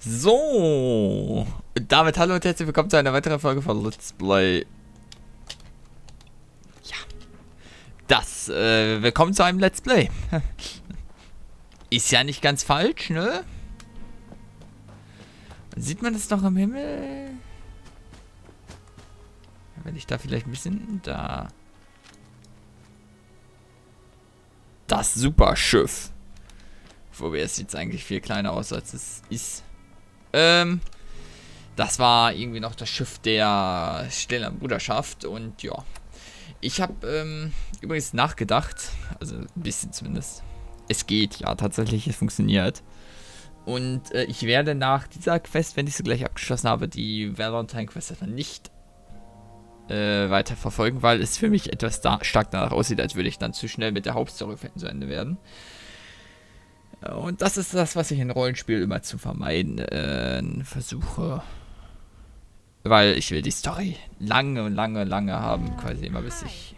So, damit hallo und herzlich willkommen zu einer weiteren Folge von Let's Play. Ja, willkommen zu einem Let's Play. Ist ja nicht ganz falsch, ne? Sieht man das noch am Himmel? Wenn ich da vielleicht ein bisschen da... Das Superschiff. Wobei es sieht eigentlich viel kleiner aus, als es ist. Das war irgendwie noch das Schiff der Stillen Bruderschaft und ja. Ich habe übrigens nachgedacht, also ein bisschen zumindest. Es geht, ja, tatsächlich, es funktioniert. Und ich werde nach dieser Quest, wenn ich sie gleich abgeschlossen habe, die Valentine-Quest dann nicht weiter verfolgen, weil es für mich etwas stark danach aussieht, als würde ich dann zu schnell mit der Hauptstory zu Ende werden. Und das ist das, was ich in Rollenspiel immer zu vermeiden versuche. Weil ich will die Story lange haben, quasi immer bis ich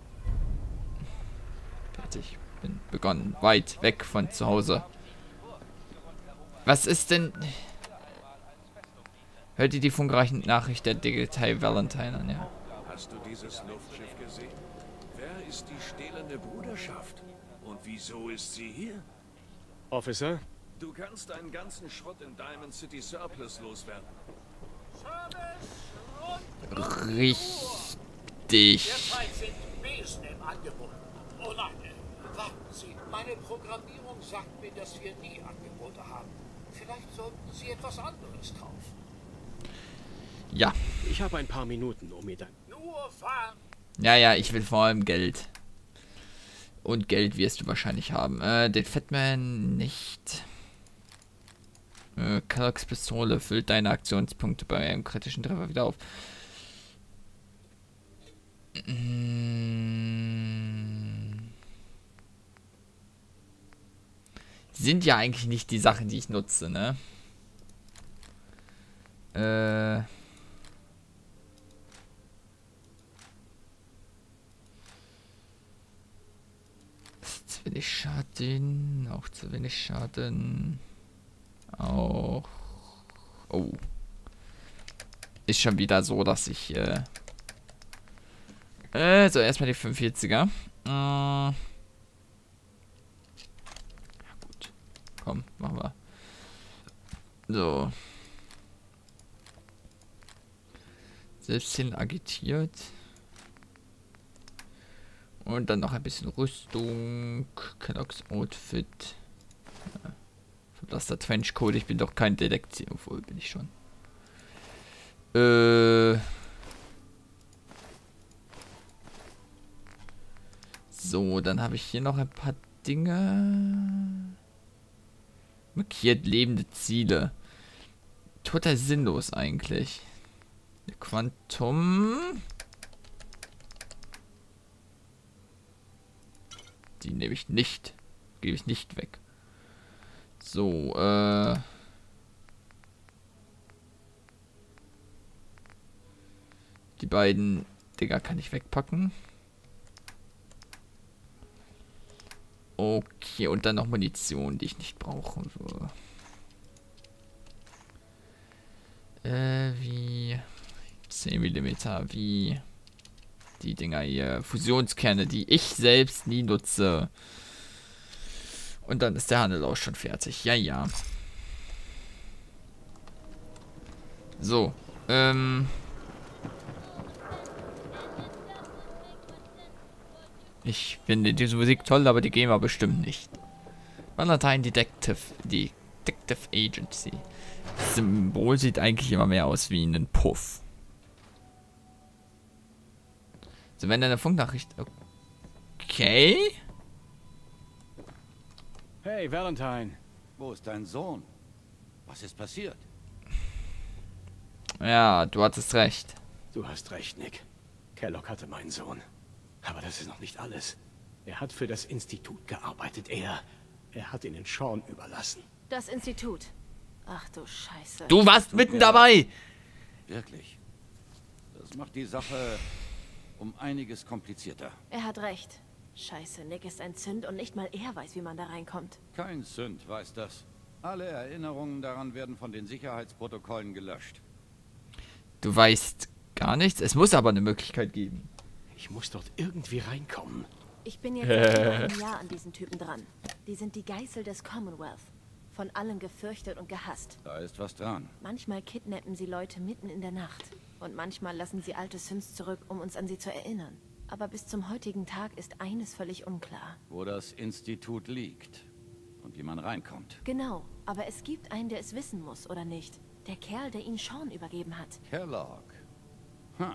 fertig bin, begonnen. Weit weg von zu Hause. Was ist denn... Hört ihr die funkreichen Nachricht der Digital Valentine an, ja? Hast du dieses Luftschiff gesehen? Wer ist die stählerne Bruderschaft? Und wieso ist sie hier? Officer? Du kannst einen ganzen Schrott in Diamond City Surplus loswerden. Richtig. Derzeit sind Besen im Angebot. Oh nein, warten Sie. Meine Programmierung sagt mir, dass wir nie Angebote haben. Vielleicht sollten Sie etwas anderes kaufen. Ja. Ich habe ein paar Minuten, um mir dann... Nur fahren. Ja, ich will vor allem Geld. Und Geld wirst du wahrscheinlich haben. Den Fatman nicht. Kellogg's Pistole füllt deine Aktionspunkte bei einem kritischen Treffer wieder auf. Sind ja eigentlich nicht die Sachen, die ich nutze, ne? Zu wenig Schaden, auch zu wenig Schaden. Auch. Oh. Ist schon wieder so, dass ich. So, erstmal die 45er. Ja, gut. Komm, machen wir. So. Selbstziel agitiert. Und dann noch ein bisschen Rüstung. Kellogg's Outfit. Ja. Verblasster Trenchcoat. Ich bin doch kein Detektiv. Obwohl, bin ich schon. So, dann habe ich hier noch ein paar Dinge. Markiert lebende Ziele. Total sinnlos eigentlich. Quantum. Die nehme ich nicht. Gebe ich nicht weg. So, die beiden Dinger kann ich wegpacken. Okay, und dann noch Munition, die ich nicht brauche. So. Wie 10 mm, wie die Dinger hier. Fusionskerne, die ich selbst nie nutze. Und dann ist der Handel auch schon fertig. Ja. So, ich finde diese Musik toll, aber die Gamer bestimmt nicht. Valentine Detective Agency. Das Symbol sieht eigentlich immer mehr aus wie ein Puff. So, wenn eine Funknachricht... Okay. Hey, Valentine. Wo ist dein Sohn? Was ist passiert? Ja, du hattest recht. Du hast recht, Nick. Kellogg hatte meinen Sohn. Aber das ist noch nicht alles. Er hat für das Institut gearbeitet. Er hat ihn in Sean überlassen. Das Institut. Ach du Scheiße. Du warst mitten dabei! Wirklich. Das macht die Sache um einiges komplizierter. Er hat recht. Scheiße, Nick ist ein Zünd und nicht mal er weiß, wie man da reinkommt. Kein Sünd weiß das. Alle Erinnerungen daran werden von den Sicherheitsprotokollen gelöscht. Du weißt gar nichts? Es muss aber eine Möglichkeit geben. Ich muss dort irgendwie reinkommen. Ich bin jetzt seit über einem Jahr an diesen Typen dran. Die sind die Geißel des Commonwealth. Von allen gefürchtet und gehasst. Da ist was dran. Manchmal kidnappen sie Leute mitten in der Nacht. Und manchmal lassen sie alte Sims zurück, um uns an sie zu erinnern. Aber bis zum heutigen Tag ist eines völlig unklar. Wo das Institut liegt und wie man reinkommt. Genau, aber es gibt einen, der es wissen muss, oder nicht? Der Kerl, der ihn Sean übergeben hat. Kellogg. Hm.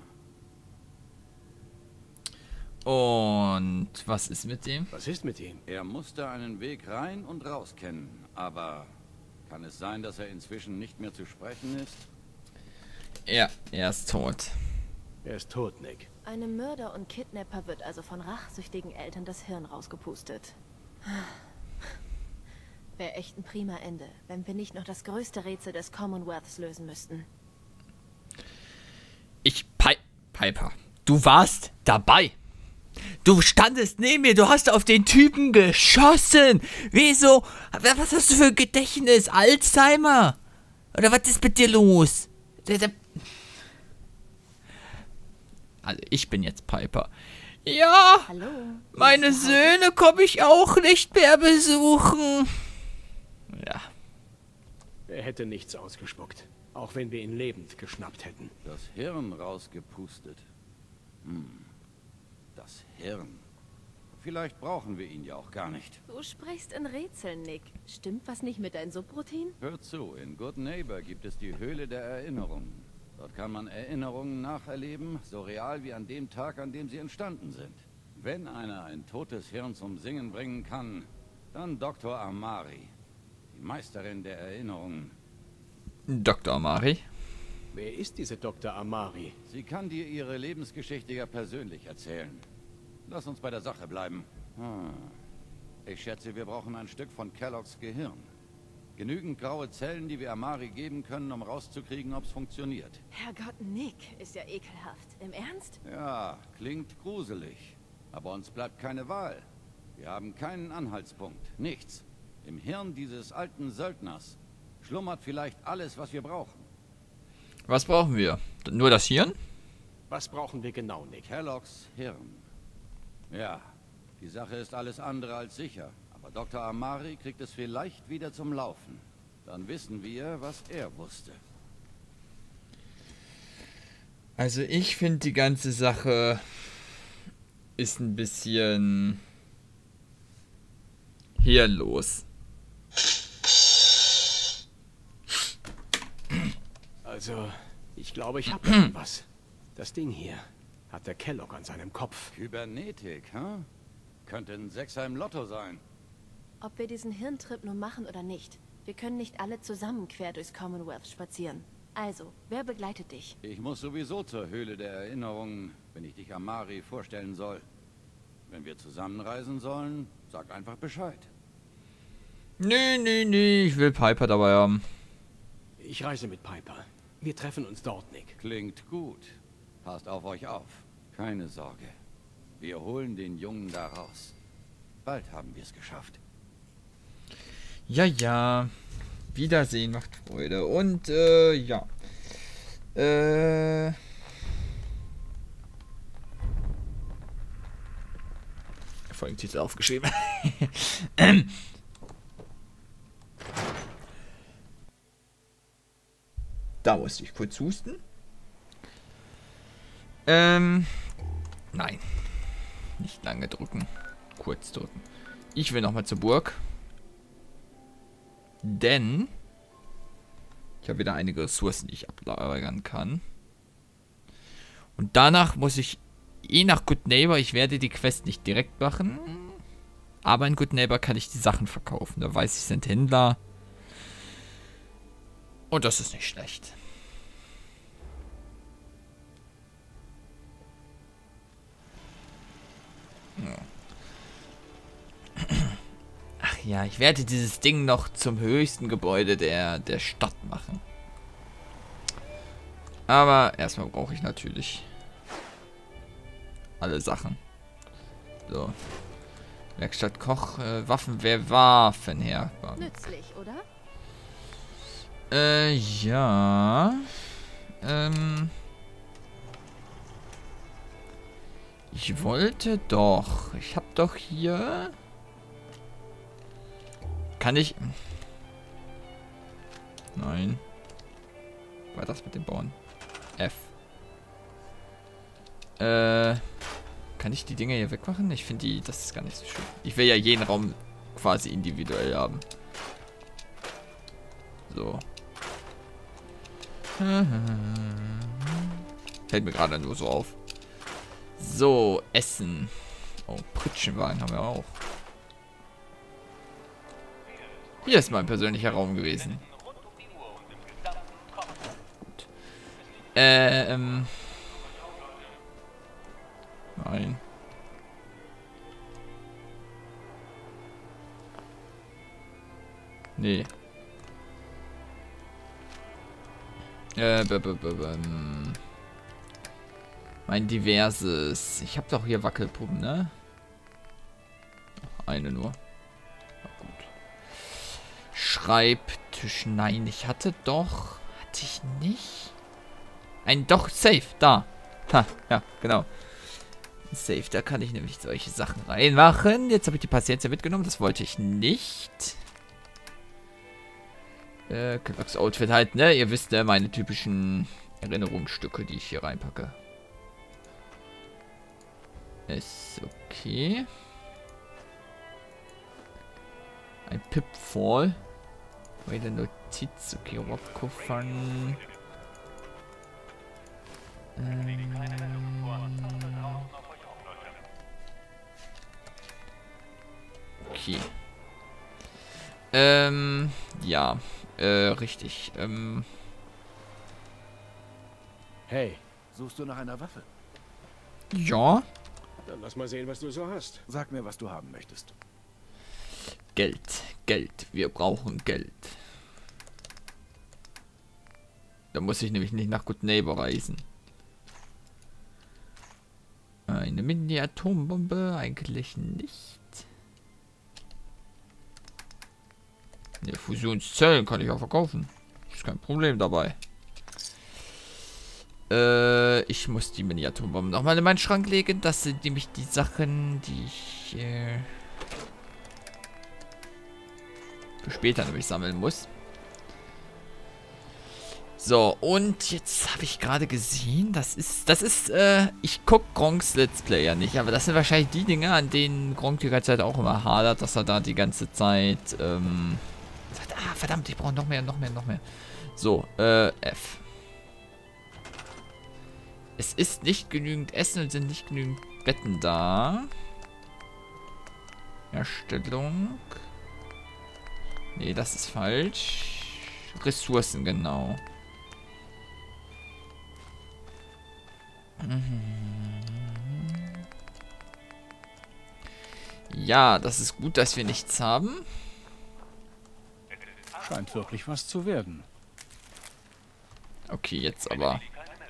Und was ist mit dem? Was ist mit ihm? Er musste einen Weg rein und raus kennen, aber kann es sein, dass er inzwischen nicht mehr zu sprechen ist? Ja, er ist tot. Er ist tot, Nick. Einem Mörder und Kidnapper wird also von rachsüchtigen Eltern das Hirn rausgepustet. Wäre echt ein prima Ende, wenn wir nicht noch das größte Rätsel des Commonwealths lösen müssten. Piper, du warst dabei. Du standest neben mir, du hast auf den Typen geschossen. Wieso? Was hast du für ein Gedächtnis? Alzheimer? Oder was ist mit dir los? Also ich bin jetzt Piper. Ja, Hallo? meine Söhne komme ich auch nicht mehr besuchen. Ja. Er hätte nichts ausgespuckt. Auch wenn wir ihn lebend geschnappt hätten. Das Hirn rausgepustet. Das Hirn. Vielleicht brauchen wir ihn ja auch gar nicht. Du sprichst in Rätseln, Nick. Stimmt was nicht mit deinem Subroutine? Hör zu, in Good Neighbor gibt es die Höhle der Erinnerungen. Dort kann man Erinnerungen nacherleben, so real wie an dem Tag, an dem sie entstanden sind. Wenn einer ein totes Hirn zum Singen bringen kann, dann Dr. Amari, die Meisterin der Erinnerungen. Dr. Amari? Wer ist diese Dr. Amari? Sie kann dir ihre Lebensgeschichte ja persönlich erzählen. Lass uns bei der Sache bleiben. Ich schätze, wir brauchen ein Stück von Kelloggs Gehirn. Genügend graue Zellen, die wir Amari geben können, um rauszukriegen, ob es funktioniert. Herrgott, Nick, ist ja ekelhaft. Im Ernst? Ja, klingt gruselig. Aber uns bleibt keine Wahl. Wir haben keinen Anhaltspunkt. Nichts. Im Hirn dieses alten Söldners schlummert vielleicht alles, was wir brauchen. Was brauchen wir? Nur das Hirn? Was brauchen wir genau, Nick? Kelloggs Hirn. Ja, die Sache ist alles andere als sicher. Aber Dr. Amari kriegt es vielleicht wieder zum Laufen. Dann wissen wir, was er wusste. Also ich finde, die ganze Sache ist ein bisschen hirnlos. Also, ich glaube, ich habe irgendwas. Das Ding hier hat der Kellogg an seinem Kopf. Kybernetik, hä? Könnte ein Sechser im Lotto sein. Ob wir diesen Hirntrip nur machen oder nicht, wir können nicht alle zusammen quer durchs Commonwealth spazieren. Also, wer begleitet dich? Ich muss sowieso zur Höhle der Erinnerungen, wenn ich dich Amari vorstellen soll. Wenn wir zusammenreisen sollen, sag einfach Bescheid. Nee, ich will Piper dabei haben. Ich reise mit Piper. Wir treffen uns dort, Nick. Klingt gut. Passt auf euch auf. Keine Sorge. Wir holen den Jungen da raus. Bald haben wir es geschafft. Ja. Wiedersehen macht Freude. Und, ja. Folgentitel aufgeschrieben. Da musste ich kurz husten. Nein. Nicht lange drücken. Kurz drücken. Ich will nochmal zur Burg. Denn ich habe wieder einige Ressourcen, die ich ablagern kann. Und danach muss ich nach Good Neighbor. Ich werde die Quest nicht direkt machen. Aber in Good Neighbor kann ich die Sachen verkaufen. Da weiß ich, sind Händler. Und das ist nicht schlecht. Ja. Ach ja, ich werde dieses Ding noch zum höchsten Gebäude der Stadt machen. Aber erstmal brauche ich natürlich alle Sachen. So. Werkstatt Koch, Waffen her. Nützlich, oder? Ja. Ich wollte doch. Ich hab doch hier... Kann ich... Nein. War das mit dem Bauen? F. Kann ich die Dinger hier wegmachen? Ich finde die... Das ist gar nicht so schön. Ich will ja jeden Raum quasi individuell haben. So. Fällt mir gerade nur so auf. So, Essen. Oh, Pritschenwagen haben wir auch. Hier ist mein persönlicher Raum gewesen. Gut. Nein. Nee. Mein diverses. Ich habe doch hier Wackelpuppen, ne? Eine nur. Na gut. Schreibtisch. Nein, ich hatte doch. Hatte ich nicht? Doch, safe. Da. Ha, ja, genau. Safe, da kann ich nämlich solche Sachen reinmachen. Jetzt habe ich die Patienz ja mitgenommen. Das wollte ich nicht. Kellogg's Outfit halt, ne? Ihr wisst ja, meine typischen Erinnerungsstücke, die ich hier reinpacke. Ist okay. Ein Pipfall. Meine Notiz. Okay, Rockkoffern. Okay. Ja. Richtig. Hey, suchst du nach einer Waffe? Ja. Dann lass mal sehen, was du so hast. Sag mir, was du haben möchtest. Geld. Geld. Wir brauchen Geld. Da muss ich nämlich nicht nach Good Neighbor reisen. Eine Mini-Atombombe? Eigentlich nicht. Ne, Fusionszellen kann ich auch verkaufen. Ist kein Problem dabei. Ich muss die Mini-Atombomben nochmal in meinen Schrank legen. Das sind nämlich die Sachen, die ich für später nämlich sammeln muss. So, und jetzt habe ich gerade gesehen, ich gucke Gronks Let's Play ja nicht, aber das sind wahrscheinlich die Dinge, an denen Gronk die ganze Zeit auch immer hadert, dass er da die ganze Zeit, sagt, verdammt, ich brauche noch mehr. So, F. Es ist nicht genügend Essen und sind nicht genügend Betten da. Erstellung. Nee, das ist falsch. Ressourcen, genau. Ja, das ist gut, dass wir nichts haben. Scheint wirklich was zu werden. Okay, jetzt aber.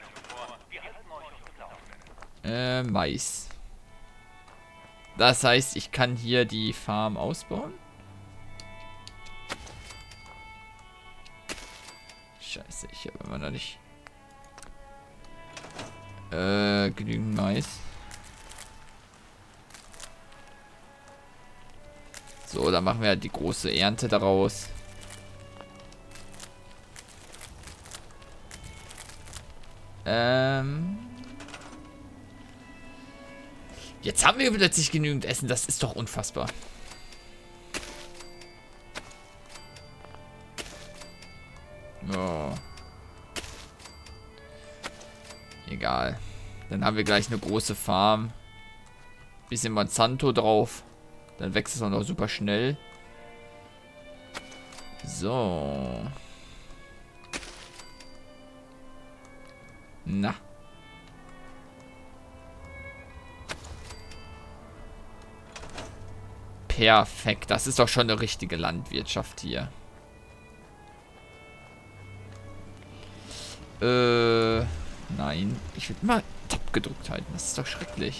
Mais. Das heißt, ich kann hier die Farm ausbauen. Scheiße, ich habe immer noch nicht genügend Mais. So, dann machen wir halt die große Ernte daraus. Jetzt haben wir plötzlich genügend Essen. Das ist doch unfassbar. Oh. Egal. Dann haben wir gleich eine große Farm. Bisschen Monsanto drauf. Dann wächst es auch noch super schnell. So. Na. Perfekt. Das ist doch schon eine richtige Landwirtschaft hier. Nein. Ich will immer Tab gedrückt halten. Das ist doch schrecklich.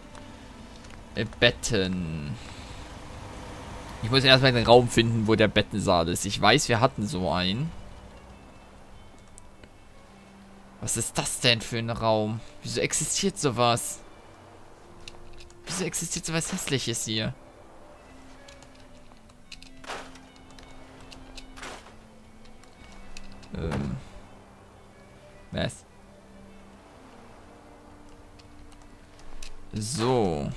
Betten. Ich muss erstmal den Raum finden, wo der Bettensaal ist. Ich weiß, wir hatten so einen. Was ist das denn für ein Raum? Wieso existiert sowas? Wieso existiert sowas Hässliches hier? Was? So.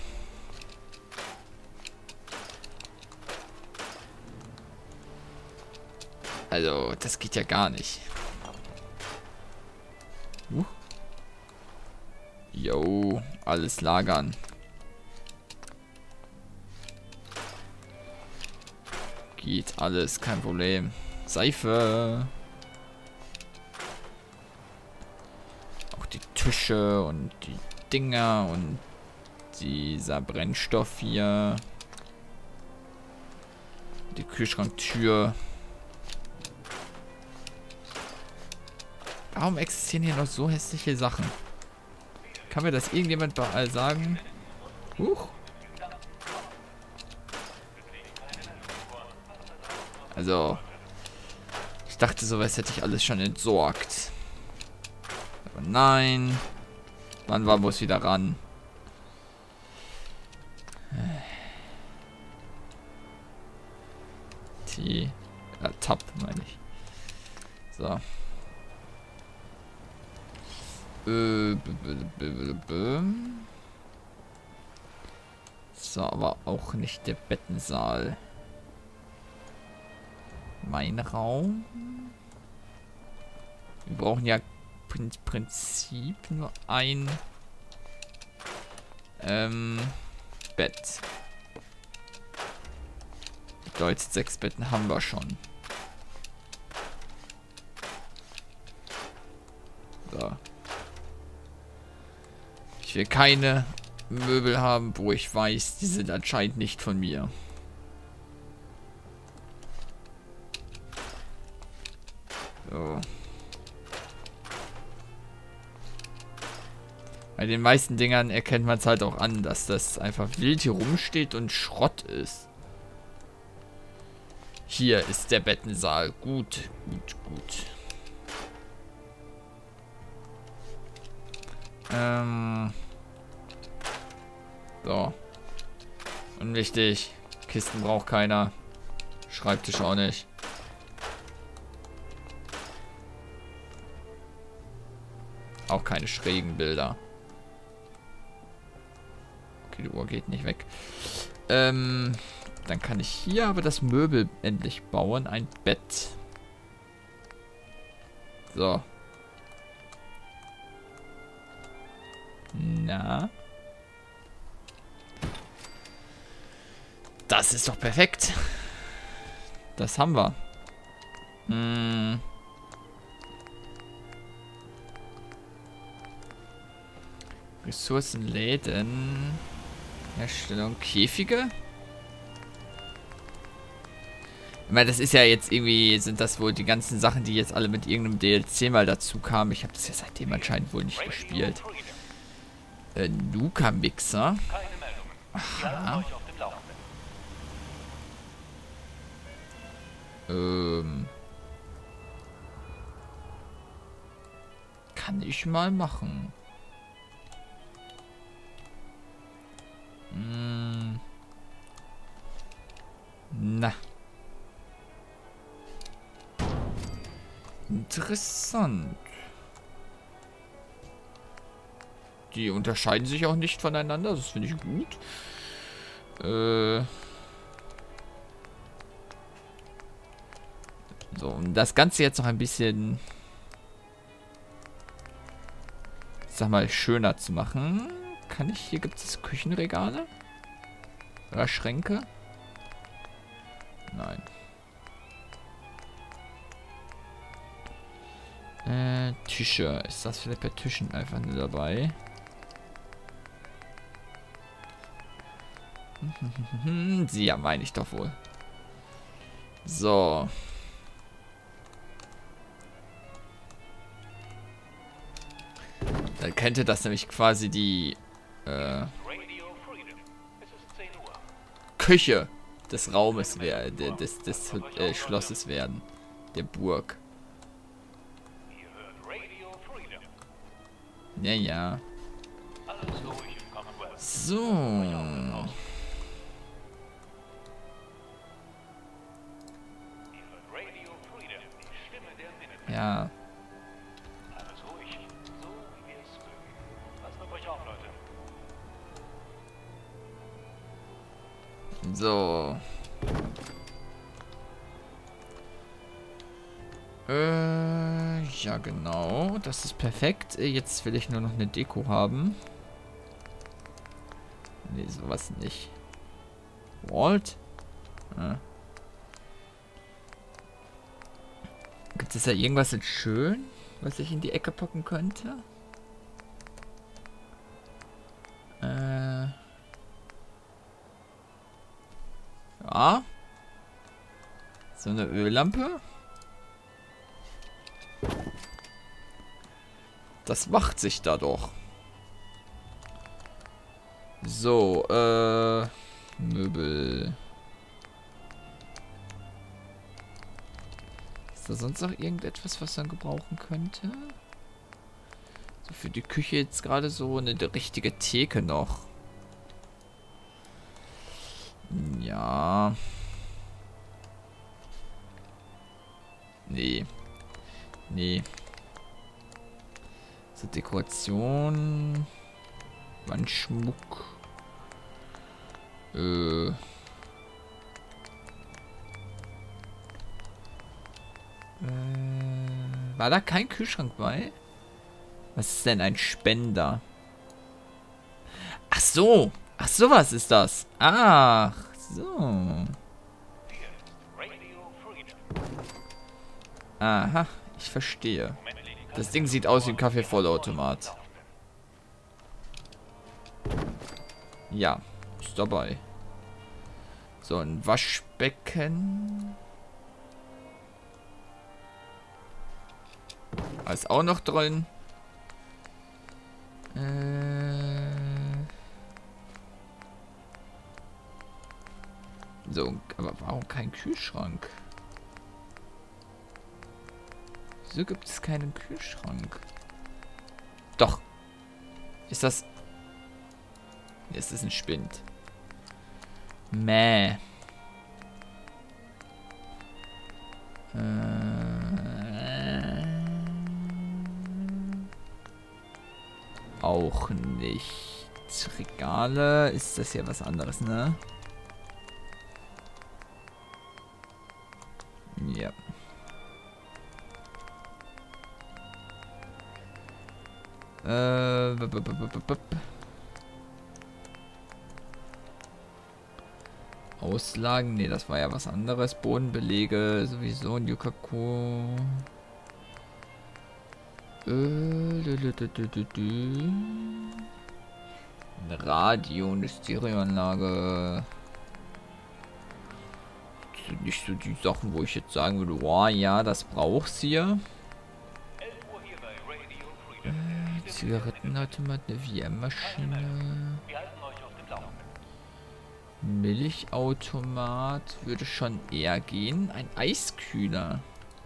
Also, das geht ja gar nicht. Jo, alles lagern. Geht alles, kein Problem. Seife. Auch die Tische und die Dinger und dieser Brennstoff hier. Die Kühlschranktür. Warum existieren hier noch so hässliche Sachen? Kann mir das irgendjemand sagen? Huch. Also, ich dachte, sowas hätte ich alles schon entsorgt. Aber nein. Wann war muss wieder ran? Tab, meine ich. So. So, aber auch nicht der Bettensaal. Mein Raum. Wir brauchen ja im Prinzip nur ein Bett. Bedeutet, 6 Betten haben wir schon. So. Ich will keine Möbel haben, wo ich weiß, die sind anscheinend nicht von mir. So. Bei den meisten Dingern erkennt man es halt auch an, dass das einfach wild hier rumsteht und Schrott ist. Hier ist der Bettensaal. Gut, gut, gut. So. Unwichtig. Kisten braucht keiner. Schreibtisch auch nicht. Auch keine schrägen Bilder. Okay, die Uhr geht nicht weg. Dann kann ich hier aber das Möbel endlich bauen. Ein Bett. So. Na. Das ist doch perfekt. Das haben wir. Ressourcenläden. Herstellung. Käfige? Ich meine, das ist ja jetzt irgendwie, sind das wohl die ganzen Sachen, die jetzt alle mit irgendeinem DLC mal dazu kamen. Ich habe das ja seitdem anscheinend wohl nicht gespielt. Nuka-Mixer. Aha. Kann ich mal machen. Na. Interessant. Die unterscheiden sich auch nicht voneinander. Das finde ich gut. So, um das Ganze jetzt noch ein bisschen, ich sag mal, schöner zu machen, kann ich, hier gibt es Küchenregale? Oder Schränke? Nein. Tische. Ist das vielleicht bei Tischen einfach nur dabei? Sie, ja, meine ich doch wohl. So. Dann könnte das nämlich quasi die Küche des Raumes werden, des Schlosses werden. Der Burg. Ja, ja. So. Ja. So. Ja genau. Das ist perfekt. Jetzt will ich nur noch eine Deko haben. Nee, sowas nicht. Walt? Ah. Gibt es da irgendwas jetzt schön, was ich in die Ecke packen könnte? Ja. So eine Öllampe. Das macht sich da doch. So, Möbel. Ist da sonst noch irgendetwas, was man gebrauchen könnte? So für die Küche jetzt gerade so eine richtige Theke noch. Ja. Nee. Nee. So Dekoration. Wandschmuck. War da kein Kühlschrank bei? Was ist denn ein Spender? Ach so. Ach, sowas ist das. Ach, so. Aha, ich verstehe. Das Ding sieht aus wie ein Kaffeevollautomat. Ja, ist dabei. So, ein Waschbecken. Ist auch noch drin. So, aber warum kein Kühlschrank? Wieso gibt es keinen Kühlschrank? Doch. Ist das... Ist das ein Spind? Mäh. Auch nicht. Regale. Ist das hier was anderes, ne? Ja. Auslagen, nee, das war ja was anderes. Bodenbelege, sowieso ein Yukaku. Ein Radio, eine Stereoanlage. Das sind nicht so die Sachen, wo ich jetzt sagen würde, wow, ja, das braucht's hier. Zigarettenautomat, eine VM-Maschine. Milchautomat würde schon eher gehen. Ein Eiskühler.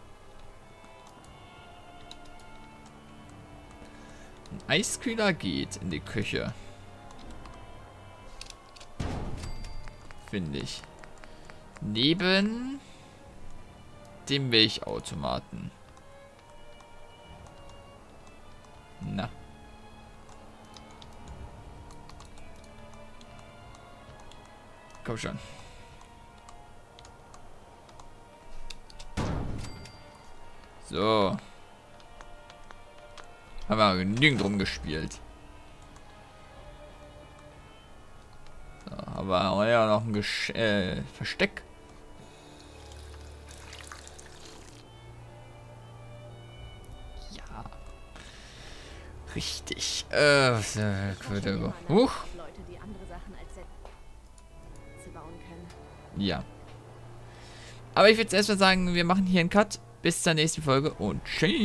Ein Eiskühler geht in die Küche. Finde ich. Neben dem Milchautomaten. Na. Komm schon. So. Haben wir genügend rumgespielt. So, aber haben wir ja noch ein Versteck. Ja. Richtig. Huch. Ja. Aber ich würde erstmal sagen, wir machen hier einen Cut. Bis zur nächsten Folge und tschüss.